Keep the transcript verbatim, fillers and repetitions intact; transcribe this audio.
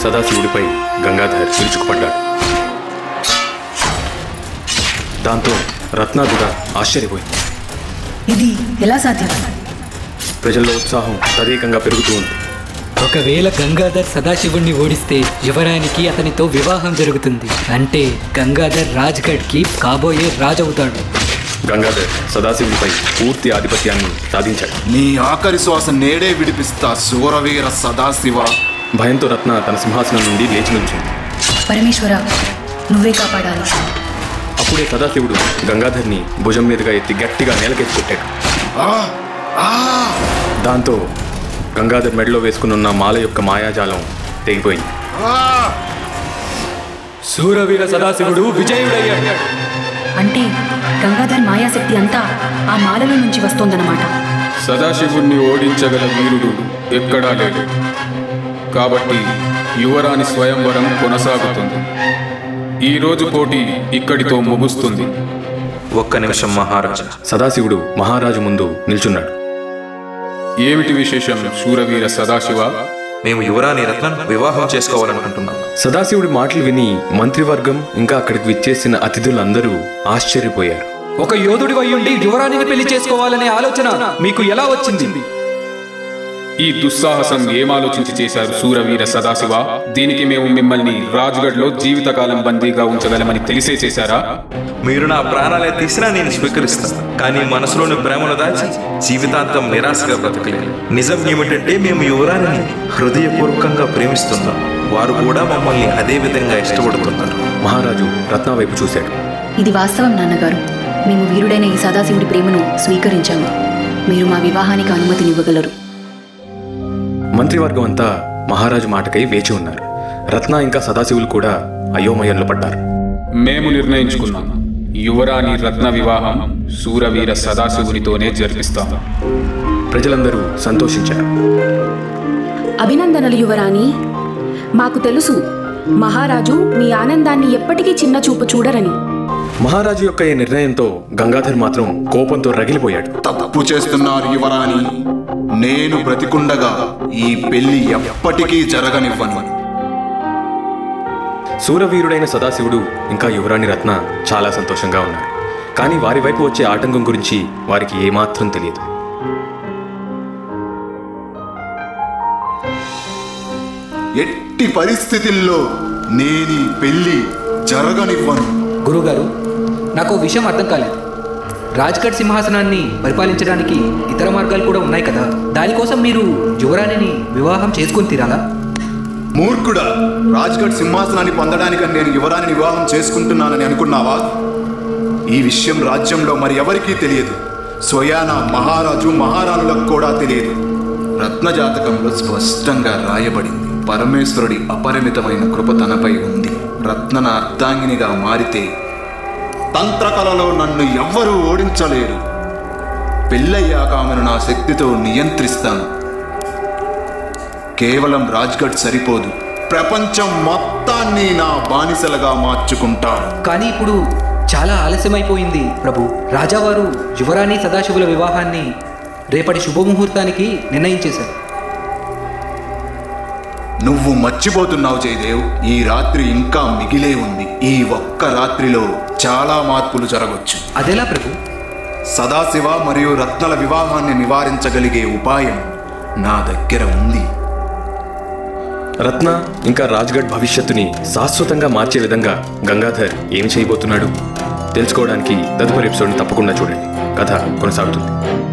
సదాశివుడిపై గంగాధర్ విరుచుకుపడ్డాడు. దాంతో రత్న కూడా ఆశ్చర్యపోయింది. ఇది ఎలా సాధ్యం? ప్రజల్లో ఉత్సాహం తదేకంగా పెరుగుతూ ఉంది. ఒకవేళ గంగాధర్ సదాశివుణ్ణి ఓడిస్తే యువరానికి అతనితో వివాహం జరుగుతుంది. అంటే గంగాధర్ రాజ్గఢ్కి కాబోయే రాజవుతాడు. గంగాధర్ సదాశివుడిపై పూర్తి ఆధిపత్యాన్ని సాధించాడు. నీ ఆఖరి శ్వాస నేడే విడిపిస్తా శూరవీర సదాశివ. భయంతో రత్న తన సింహాసనం నుండి లేచి నుంచింది. పరమేశ్వర, నువ్వే కాపాడాలి. అప్పుడే సదాశివుడు గంగాధర్ని భుజం మీదుగా ఎత్తి గట్టిగా నేలకెత్తి కొట్టాడు. దాంతో గంగాధర్ మెడలో వేసుకున్న మాల యొక్క మాయాజాలం తెగిపోయింది. శూరవీర సదాశివుడు విజయుడయ్యాడు. అంటే గంగాధర్ మాయాశక్తి అంతా ఆ మాలలో నుంచి వస్తోందన్నమాట. సదాశివుణ్ణి ఓడించగల వీరుడు ఎక్కడా లేడు. కాబట్టి యువరాణి స్వయంవరం కొనసాగుతుంది. ఈ రోజు పోటీ ఇక్కడితో ముగుస్తుంది. ఒక్క నిమిషం మహారాజా. సదాశివుడు మహారాజు ముందు నిల్చున్నాడు. ఏమిటి విశేషం శూరవీర సదాశివ? మేము యువరాణి రత్నం వివాహం చేసుకోవాలనుకుంటున్నాం. సదాశివుడి మాటలు విని మంత్రివర్గం ఇంకా అక్కడికి విచ్చేసిన అతిథులందరూ ఆశ్చర్యపోయారు. ఒక యోధుడి వయ్యుండి యువరాణిని పెళ్లి చేసుకోవాలనే ఆలోచన మీకు ఎలా వచ్చింది? ఈ దుస్సాహసం ఏమాలోచించి చేశారు శూరవీర సదాశివ? దీనికి మేము మిమ్మల్ని రాజ్గఢ్లో జీవితకాలం బందీగా ఉంచగలమని తెలిసే చేశారా? మీరు నా ప్రాణాలే తీసినా నేను స్వీకరిస్తాను. కానీ మనసులోని ప్రేమను దాచి జీవితాంతం నిరాశగా బ్రతకలేదు. నిజం ఏమిటంటే మేము యువరాణిని హృదయపూర్వకంగా ప్రేమిస్తున్నాం. వారు కూడా మమ్మల్ని అదే విధంగా ఇష్టపడుతున్నారు. మహారాజు రత్న వైపు చూశాడు. ఇది వాస్తవం నాన్నగారు. మేము వీరుడైన ఈ సదాశివుడి ప్రేమను స్వీకరించాము. మీరు మా వివాహానికి అనుమతినివ్వగలరు. మంత్రివర్గం అంతా మహారాజు మాటకై వేచి ఉన్నారు. రత్న ఇంకా సదాశివులు కూడా అయోమయంలో పడ్డారు. మేము నిర్ణయించుకున్నాం. యువరాణి రత్న వివాహం శూరవీర సదాశివునితోనే జరిపిస్తాము. ప్రజలందరూ సంతోషించారు. అభినందనలు యువరాణి. మాకు తెలుసు మహారాజు మీ ఆనందాన్ని ఎప్పటికీ చిన్న చూపు చూడరని. మహారాజు యొక్క ఈ నిర్ణయంతో గంగాధర్ మాత్రం కోపంతో రగిలిపోయాడు. తప్పు చేస్తున్నారు యువరాణి. నేను బ్రతికుండగా ఈ పెళ్లి ఎప్పటికీ జరగనివ్వను. శూరవీరుడైన సదాశివుడు ఇంకా యువరాణి రత్న చాలా సంతోషంగా ఉన్నారు. కానీ వారి వైపు వచ్చే ఆటంకం గురించి వారికి ఏమాత్రం తెలియదు. ఎట్టి పరిస్థితుల్లో నేను ఈ పెళ్లి జరగనివ్వను. గురుగారు, నాకు విషయం అర్థం కాలేదు. రాజ్గఢ్ సింహాసనాన్ని పరిపాలించడానికి ఇతర మార్గాలు కూడా ఉన్నాయి కదా. దానికోసం మీరు యువరాణిని వివాహం చేసుకుని తీరాలా? మూర్ఖుడా! రాజ్గఢ్ సింహాసనాన్ని పొందడానికని నేను యువరాణిని వివాహం చేసుకుంటున్నానని అనుకున్నావా? ఈ విషయం రాజ్యంలో మరి ఎవరికీ తెలియదు. స్వయాన మహారాజు మహారాణులకు కూడా తెలియదు. రత్నజాతకంలో స్పష్టంగా రాయబడింది, పరమేశ్వరుడి అపరిమితమైన కృప తనపై ఉంది. రత్నన అర్ధాంగినిగా మారితే తంత్రకళలో నన్ను ఎవ్వరూ ఓడించలేరు. పెళ్ళయ్యాక ఆమెను నా శక్తితో నియంత్రిస్తాను. కేవలం రాజ్గఢ్ సరిపోదు, ప్రపంచం మొత్తాన్ని నా బానిసలుగా మార్చుకుంటాను. కానీ ఇప్పుడు చాలా ఆలస్యమైపోయింది ప్రభు. రాజావారు యువరాణి సదాశివుల వివాహాన్ని రేపటి శుభముహూర్తానికి నిర్ణయించేశారు. నువ్వు మర్చిపోతున్నావు జయదేవ్. ఈ రాత్రి ఇంకా మిగిలే ఉంది. ఈ ఒక్క రాత్రిలో చాలా మార్పులు జరగవచ్చు. అదెలా ప్రభు? సదాశివ మరియు రత్నల వివాహాన్ని నివారించగలిగే ఉపాయం నా దగ్గర ఉంది. రత్న ఇంకా రాజ్గఢ్ భవిష్యత్తుని శాశ్వతంగా మార్చే విధంగా గంగాధర్ ఏమి చేయబోతున్నాడు తెలుసుకోవడానికి తదుపరి ఎపిసోడ్ని తప్పకుండా చూడండి. కథ కొనసాగుతుంది.